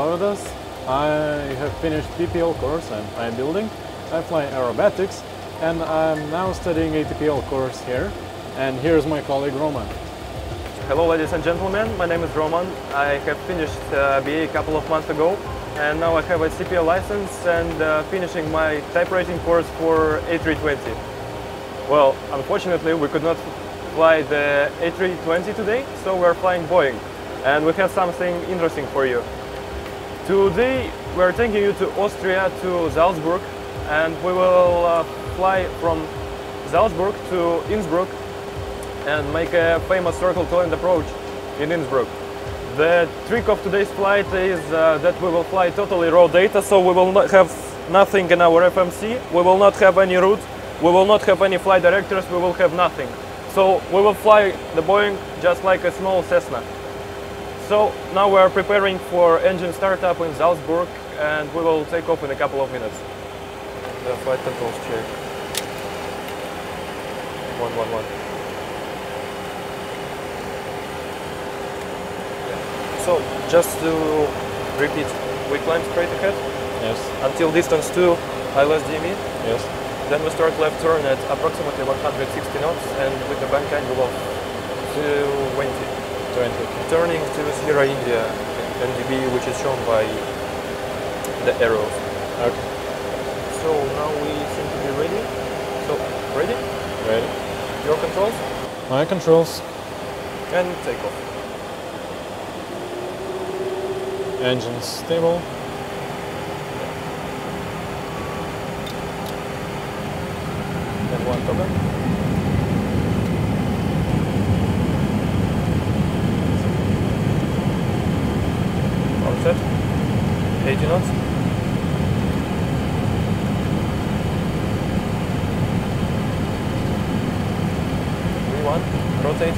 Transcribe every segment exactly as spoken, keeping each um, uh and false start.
Saudas. I have finished P P L course and flight building. I fly aerobatics, and I'm now studying A T P L course here. And here's my colleague Roman. Hello ladies and gentlemen, my name is Roman. I have finished uh, B A a couple of months ago, and now I have a C P L license and uh, finishing my type rating course for A three twenty. Well, unfortunately we could not fly the A three twenty today, so we're flying Boeing, and we have something interesting for you. Today we're taking you to Austria, to Salzburg, and we will uh, fly from Salzburg to Innsbruck and make a famous circle to land approach in Innsbruck. The trick of today's flight is uh, that we will fly totally raw data, so we will not have nothing in our F M C, we will not have any route, we will not have any flight directors, we will have nothing. So we will fly the Boeing just like a small Cessna. So now we are preparing for engine startup in Salzburg, and we will take off in a couple of minutes. The flight controls check. One, one, one. So, just to repeat, we climb straight ahead. Yes. Until distance two, I L S D M E. Yes. Then we start left turn at approximately one hundred sixty knots and with the bank angle of twenty. twenty, okay. Turning to Sierra India N D B, which is shown by the arrows. Okay. So now we seem to be ready. So, ready? Ready. Your controls? My controls. And take off. Engine stable. And one toggle. All set. eighty knots. V one. Rotate.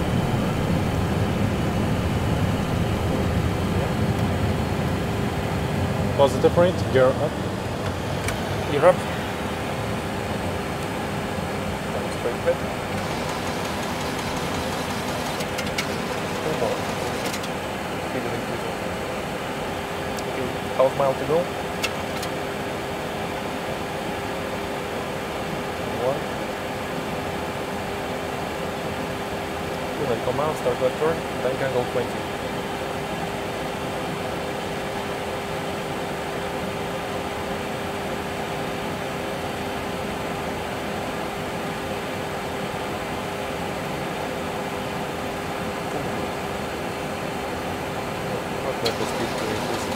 Positive rate, gear up. Gear up. Come straight ahead. Two more. Speed is increasing. Okay, half mile to go. One. Two and come out, start left turn, bank angle twenty. Let the speed to increase.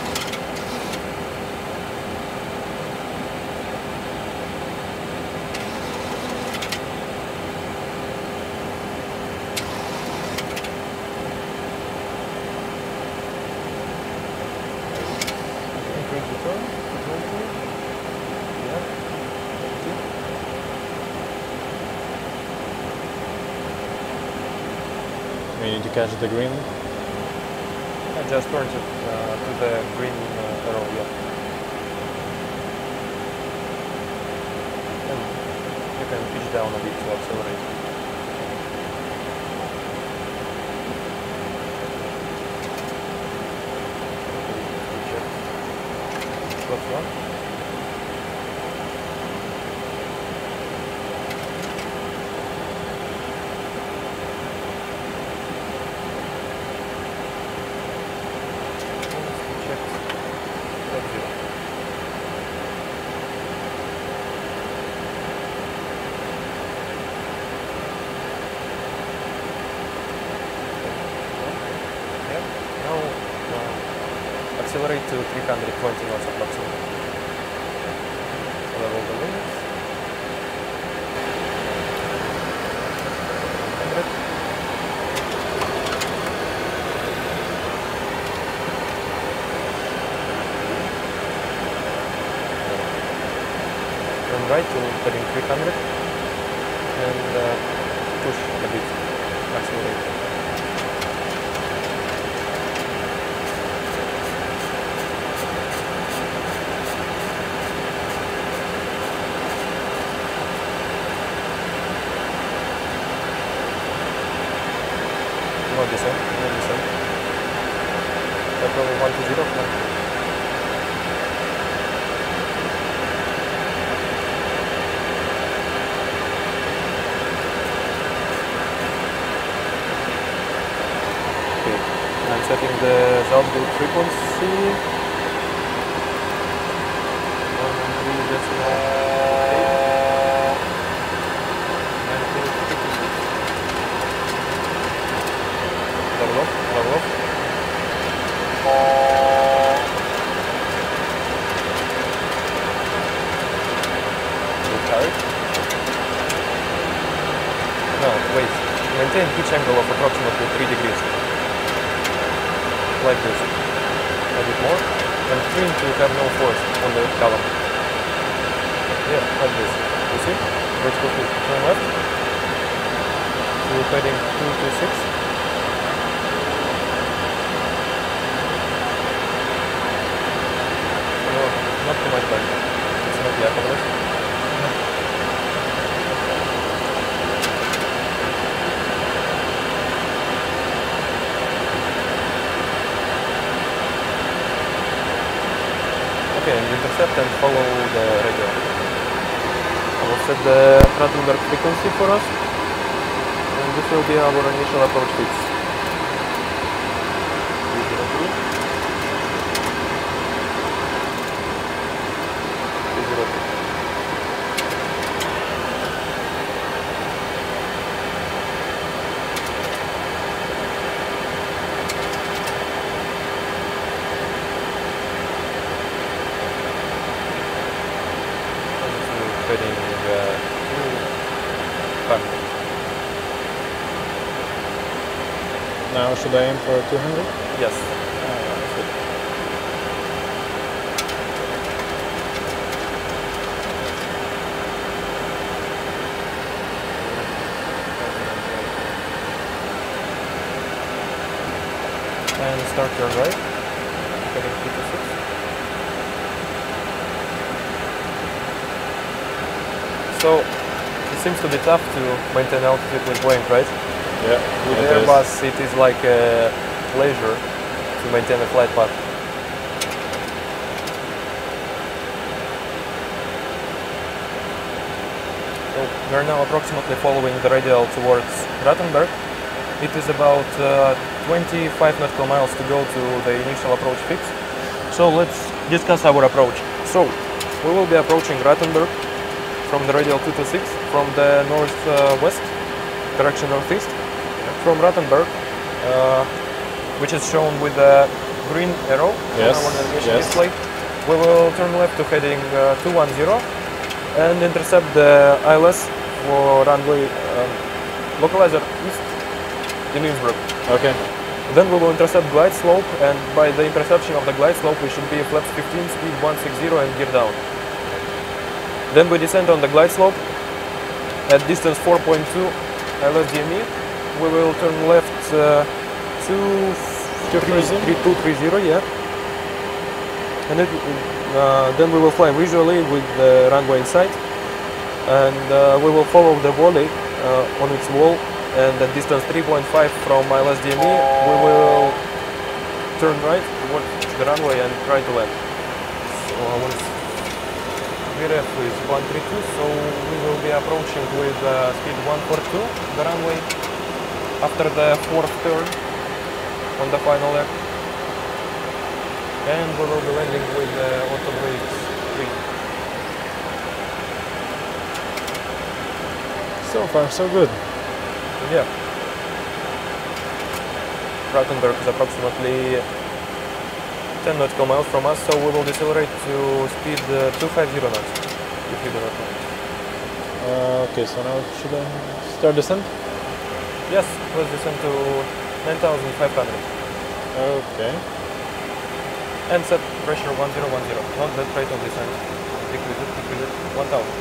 Increase the turn. Yeah. We need to catch the green. I just turned it uh, to the green uh, arrow, yeah. And you can pitch down a bit to accelerate. Check. What's wrong? Accelerate to three hundred twenty knots approximately. Level the wings. one hundred. Turn right to heading three hundred and uh, push a bit. Accelerate. No descent, no descent. Control one to zero. setting the Salzburg frequency. one three decimal eight. Level up, level up. Retard. No, wait. Maintain pitch angle of approximately three degrees. Like this. A bit more. And trim to have no force on the column. Yeah, like this. You see? Vertical pitch. Turn left. To heading two two six. No, not too much back. It's not the accomodation. Okay, and intercept and follow the radio. I will set the Rattenberg frequency for us, and this will be our initial approach fix. three zero three. three zero three. Heading uh, two hundred. Now should I aim for two hundred? Yes. And start turn right. Heading two two six. So it seems to be tough to maintain altitude with Boeing, right? Yeah. With it Airbus, it is like a pleasure to maintain a flight path. So we are now approximately following the radial towards Rattenberg. It is about uh, twenty-five nautical miles to go to the initial approach fix. So let's discuss our approach. So we will be approaching Rattenberg from the radial two two six, from the northwest, direction northeast. From Rattenberg, uh, which is shown with the green arrow Yes, on our navigation yes. display, we will turn left to heading uh, two one zero and intercept the I L S for runway um, localizer east in Innsbruck. Okay. Then we will intercept glide slope, and by the interception of the glide slope we should be flaps fifteen, speed one sixty and gear down. Then we descend on the glide slope at distance four point two I L S D M E. We will turn left uh, to two three zero, yeah. And it, uh, then we will fly visually with the runway in sight, and uh, we will follow the body uh, on its wall, and at distance three point five from I L S D M E, we will turn right towards the runway and try to land. So our V R F is one three two, so we will be approaching with uh, speed one four two the runway after the fourth turn on the final leg, and we will be landing with the auto brakes three. So far, so good. Yeah. Rattenberg is approximately ten nautical miles from us, so we will decelerate to speed uh, two fifty knots, if you do not know. Uh, okay, so now should I start descent? Yes, let's descend to nine thousand five hundred. Okay. And set pressure one zero one zero, not that rate of descent. Decrease it, decrease it, one thousand.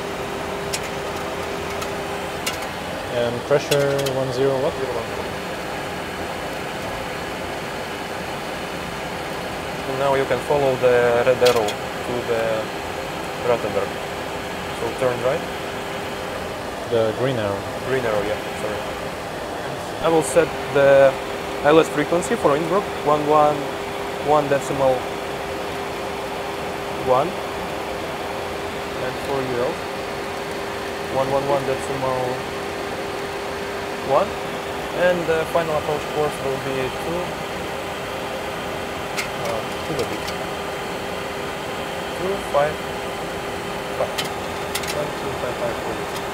And pressure one zero what? zero one zero. And now you can follow the red arrow to the Rattenberg. So turn right. The green arrow. Green arrow, yeah, sorry. I will set the I L S frequency for Innsbruck, one one one decimal one, and for U L, one one one decimal one, and the final approach course will be two altitude. Two five five. One two five five four.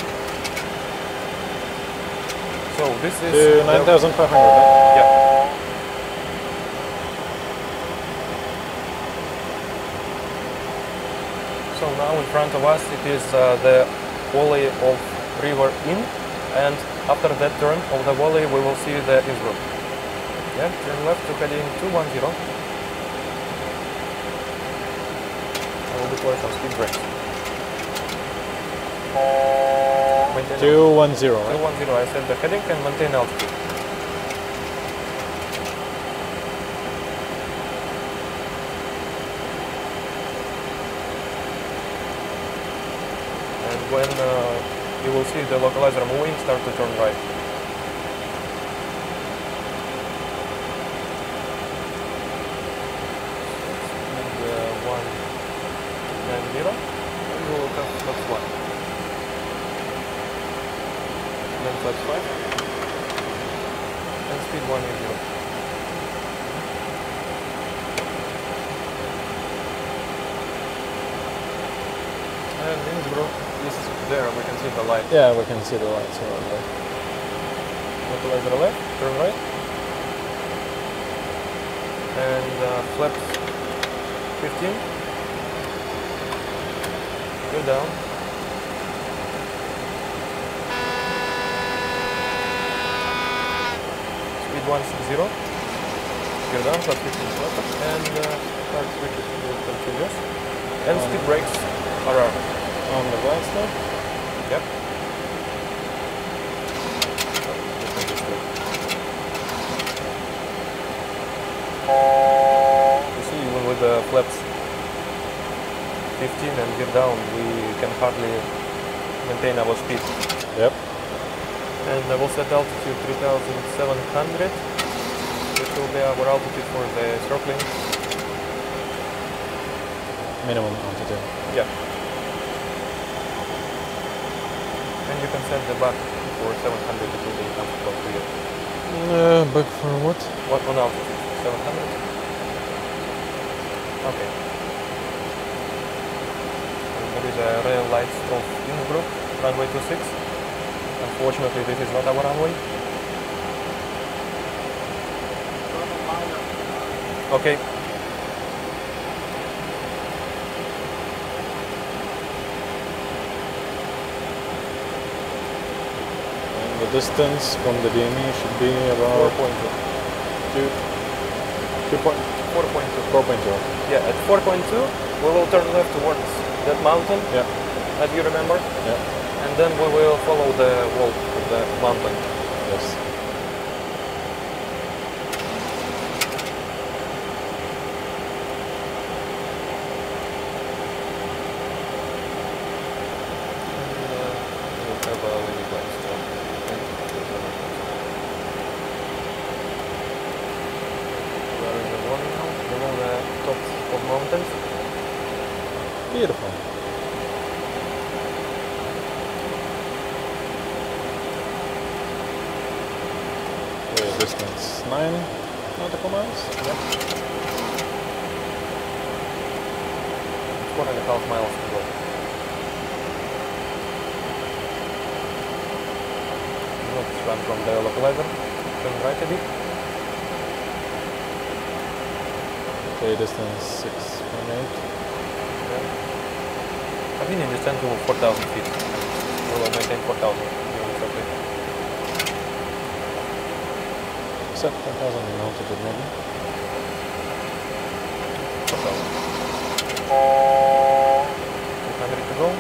So this is To nine thousand five hundred. yeah. So now in front of us it is uh, the valley of River Inn, and after that turn of the valley we will see the Innsbruck. Yeah, turn left to heading two one zero. I will deploy some speed brakes. Maintain two one zero, two right? one zero, I set the heading and maintain altitude. And when uh, you will see the localizer moving, start to turn right. Speed uh, one nine zero, and we will have flaps one. Then flaps five, and speed one eight zero. And Innsbruck is there, we can see the light. Yeah, we can see the lights around there. Localizer left, turn right. And uh, flaps fifteen. Go down. Speed one six zero. Go down, flaps fifteen flaps. And uh, start switches to continuous. And speed brakes are on. On the glass there. Yep. You see, even with the flaps fifteen and gear down, we can hardly maintain our speed. Yep. And I will set altitude three thousand seven hundred, which will be our altitude for the circling. Minimum altitude. Yeah. And you can set the back for seven hundred, it will be comfortable for you. Uh, back for what? What on altitude? seven hundred? Okay. And there is a rail lights of Innsbruck, runway two six. Unfortunately, this is not our runway. Okay. The distance from the D M E should be four about point two. two, two point, four point two. four point two. Yeah, at four point two, we will turn left towards that mountain, Yeah, as you remember, yeah, and then we will follow the wall of the mountain. yes. And uh, we will have a landing lights. We are in the morning now, below the tops of mountains. Beautiful. Okay, distance nine nautical miles. Yep. Four and a half miles to go. Let's run from the localizer. Turn right a bit. Okay, distance six point eight. I've been in descent to four thousand feet. We will maintain four thousand. It's okay. Set four thousand in altitude maybe. four thousand. two hundred to go.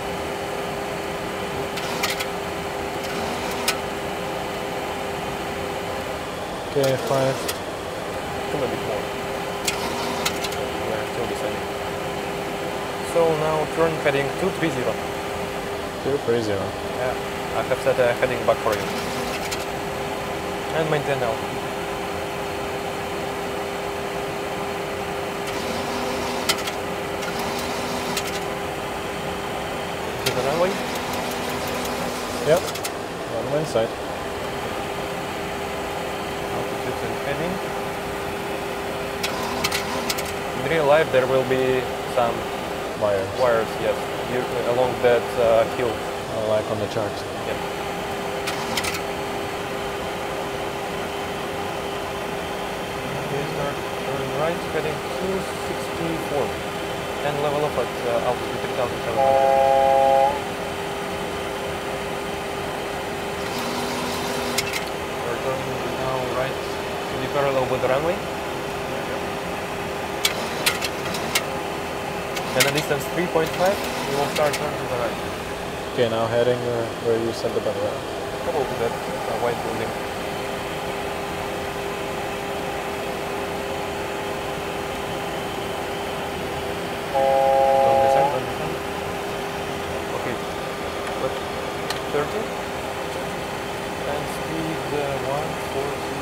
Okay, five. Still a bit more. We are still descending. So now turn heading two three zero. two three zero. Yeah, I have set a heading back for you. And maintain altitude. To the runway. Yep. Runway inside. Altitude and heading. real life there will be some Wires. wires, yes, you, along that uh, hill. Uh, like on the chart. Yep. Okay, start turning right, heading two sixty-four. And level up at uh, altitude three thousand seven hundred. We're turning now right to be parallel with the runway. And a distance three point five, we will start turning to the right. Okay, now heading uh, where you said the better. Couple to that uh, white building. Don't descend, don't descend. Okay, but thirty. And speed uh, one forty.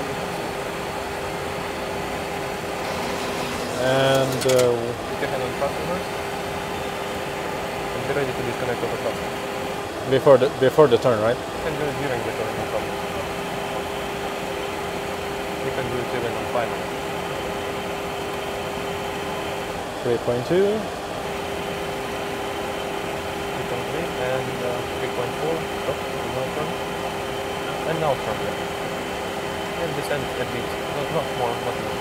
And uh, Put your hand on thrust reverse. And be ready to disconnect over thrust. before the before the turn, right? You can do it during the turn, no problem. You can do it even on final. three point two. three point three and uh, three point four. Stop. No turn. And now turn. Yeah. And descend a bit. Not, not more, not more.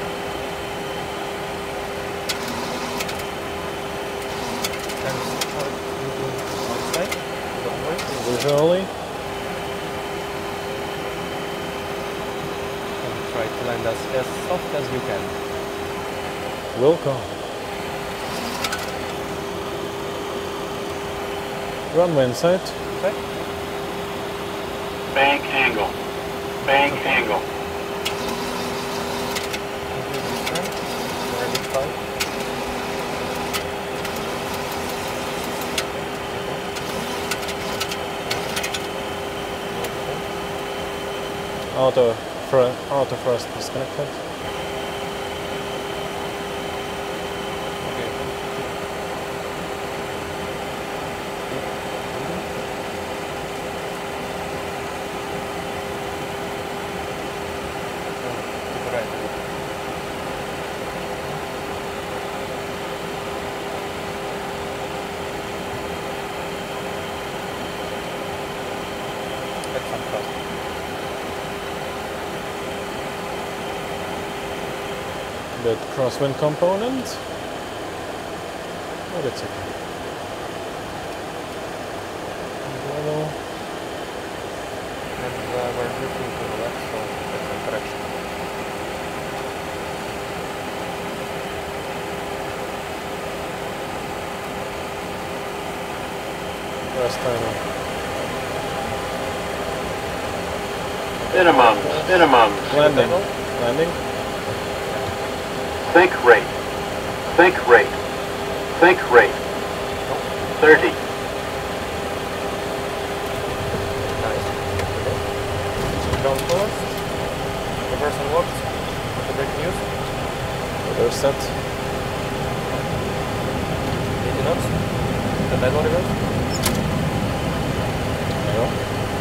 And start moving one side. Don't worry. Visually. And try to land us as soft as you can. Will come. Runway in sight. Okay? Bank angle. Bank angle. Very big five. Auto fr auto thrust disconnected. Okay. Right. That's some thrust. The crosswind component. But it's okay. Level. And uh, we're drifting to the left, so that's the correction. First timer. Minimum. Minimum. Landing. Landing. Think rate. Think rate. Think rate. thirty. Nice. Ground forward. Reverse and locks. The brake news. Other set. eighty knots. The tidal reverse. There you go.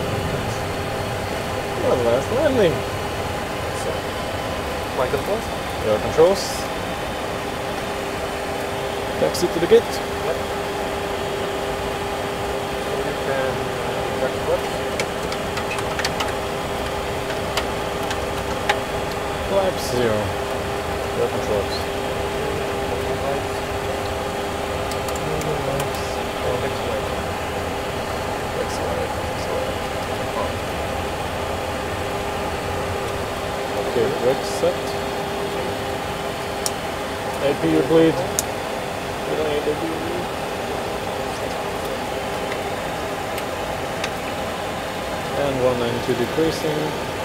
One last landing. So, flight controls. Air controls. Taxi to the gate. Yep. So you can back left. Flaps zero. Air controls. Lights. Medium lights. Oh, next light. Accelerate. Accelerate. Okay, brakes set. A P U bleed. We don't need A P U bleed. And one ninety-two decreasing.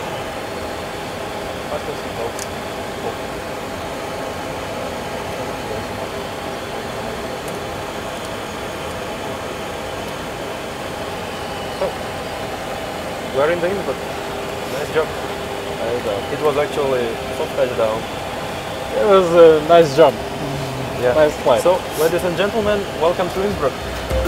Fastest seatbelt. So, we are in the input. Nice job. There you go. It was actually soft touchdown. It was a nice job. Yeah. Nice flight. So, ladies and gentlemen, welcome to Innsbruck.